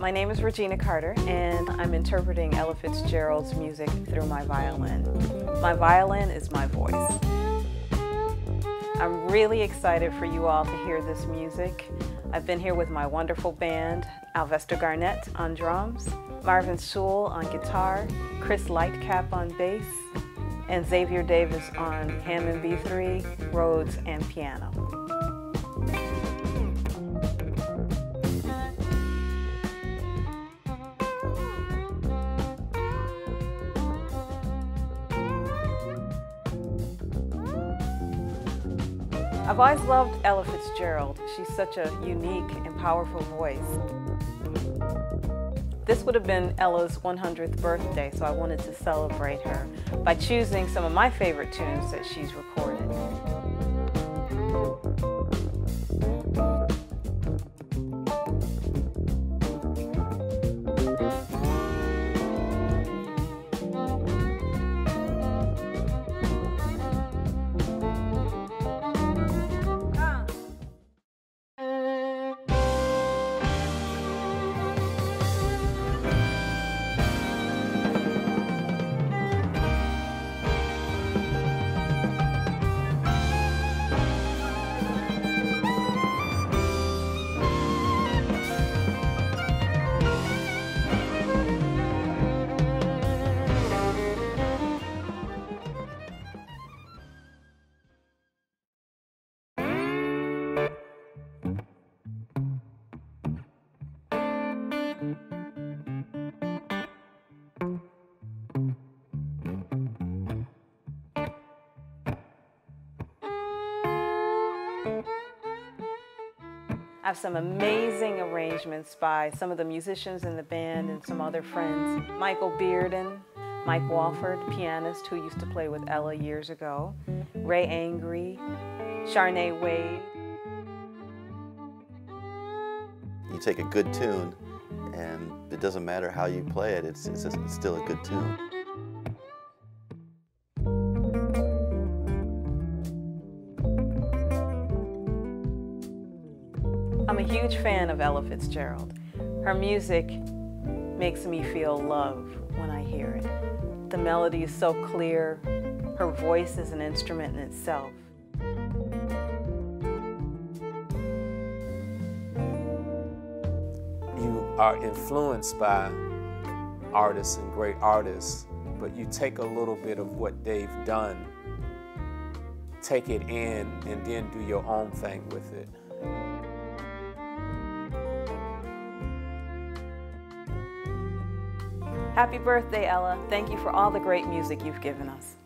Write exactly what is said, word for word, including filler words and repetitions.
My name is Regina Carter, and I'm interpreting Ella Fitzgerald's music through my violin. My violin is my voice. I'm really excited for you all to hear this music. I've been here with my wonderful band, Alvesta Garnett on drums, Marvin Sewell on guitar, Chris Lightcap on bass, and Xavier Davis on Hammond B three, Rhodes, and piano. I've always loved Ella Fitzgerald. She's such a unique and powerful voice. This would have been Ella's one hundredth birthday, so I wanted to celebrate her by choosing some of my favorite tunes that she's recorded. I have some amazing arrangements by some of the musicians in the band and some other friends. Michael Bearden, Mike Walford, pianist who used to play with Ella years ago, Ray Angry, Charnay Wade. You take a good tune, and it doesn't matter how you play it, it's, it's, just, it's still a good tune. I'm a huge fan of Ella Fitzgerald. Her music makes me feel love when I hear it. The melody is so clear. Her voice is an instrument in itself. You are influenced by artists and great artists, but you take a little bit of what they've done, take it in, and then do your own thing with it. Happy birthday, Ella. Thank you for all the great music you've given us.